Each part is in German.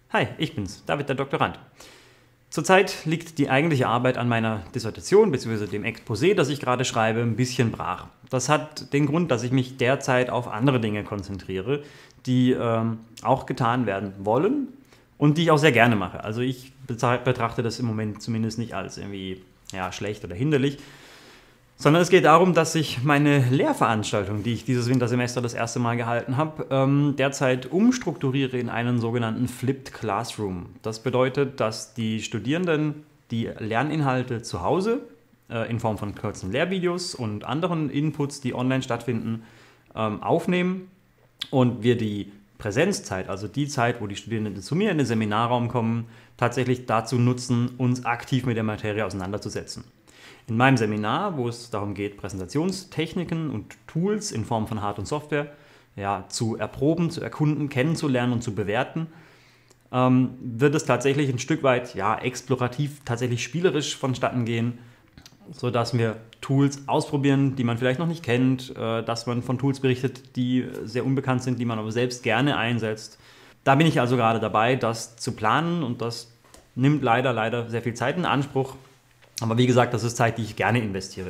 Hi, ich bin's, David, der Doktorand. Zurzeit liegt die eigentliche Arbeit an meiner Dissertation bzw. dem Exposé, das ich gerade schreibe, ein bisschen brach. Das hat den Grund, dass ich mich derzeit auf andere Dinge konzentriere, die auch getan werden wollen und die ich auch sehr gerne mache. Also ich betrachte das im Moment zumindest nicht als irgendwie schlecht oder hinderlich, sondern es geht darum, dass ich meine Lehrveranstaltung, die ich dieses Wintersemester das erste Mal gehalten habe, derzeit umstrukturiere in einen sogenannten Flipped Classroom. Das bedeutet, dass die Studierenden die Lerninhalte zu Hause in Form von kurzen Lehrvideos und anderen Inputs, die online stattfinden, aufnehmen und wir die Präsenzzeit, also die Zeit, wo die Studierenden zu mir in den Seminarraum kommen, tatsächlich dazu nutzen, uns aktiv mit der Materie auseinanderzusetzen. In meinem Seminar, wo es darum geht, Präsentationstechniken und Tools in Form von Hard- und Software zu erproben, zu erkunden, kennenzulernen und zu bewerten, wird es tatsächlich ein Stück weit explorativ, tatsächlich spielerisch vonstatten gehen, sodass wir Tools ausprobieren, die man vielleicht noch nicht kennt, dass man von Tools berichtet, die sehr unbekannt sind, die man aber selbst gerne einsetzt. Da bin ich also gerade dabei, das zu planen und das nimmt leider sehr viel Zeit in Anspruch. Aber wie gesagt, das ist Zeit, die ich gerne investiere.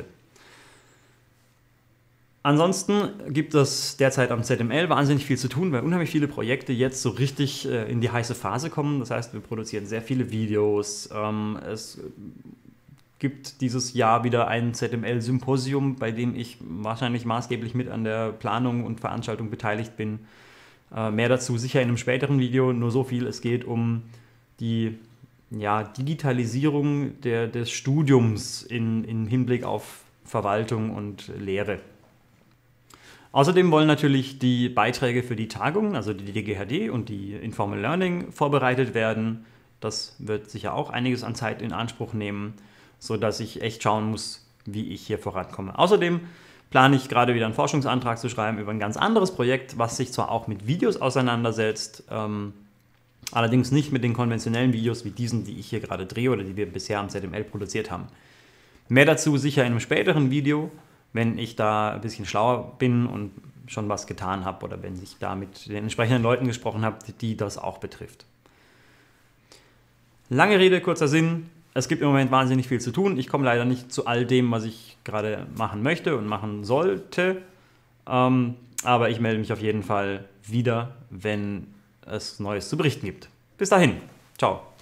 Ansonsten gibt es derzeit am ZML wahnsinnig viel zu tun, weil unheimlich viele Projekte jetzt so richtig in die heiße Phase kommen. Das heißt, wir produzieren sehr viele Videos. Es gibt dieses Jahr wieder ein ZML-Symposium, bei dem ich wahrscheinlich maßgeblich mit an der Planung und Veranstaltung beteiligt bin. Mehr dazu sicher in einem späteren Video, nur so viel, es geht um die Digitalisierung des Studiums im Hinblick auf Verwaltung und Lehre. Außerdem wollen natürlich die Beiträge für die Tagungen, also die DGHD und die Informal Learning, vorbereitet werden. Das wird sicher auch einiges an Zeit in Anspruch nehmen, sodass ich echt schauen muss, wie ich hier vorankomme. Außerdem plane ich gerade wieder einen Forschungsantrag zu schreiben über ein ganz anderes Projekt, was sich zwar auch mit Videos auseinandersetzt, allerdings nicht mit den konventionellen Videos wie diesen, die ich hier gerade drehe oder die wir bisher am ZML produziert haben. Mehr dazu sicher in einem späteren Video, wenn ich da ein bisschen schlauer bin und schon was getan habe oder wenn ich da mit den entsprechenden Leuten gesprochen habe, die das auch betrifft. Lange Rede, kurzer Sinn. Es gibt im Moment wahnsinnig viel zu tun. Ich komme leider nicht zu all dem, was ich gerade machen möchte und machen sollte. Aber ich melde mich auf jeden Fall wieder, wenn es Neues zu berichten gibt. Bis dahin. Ciao.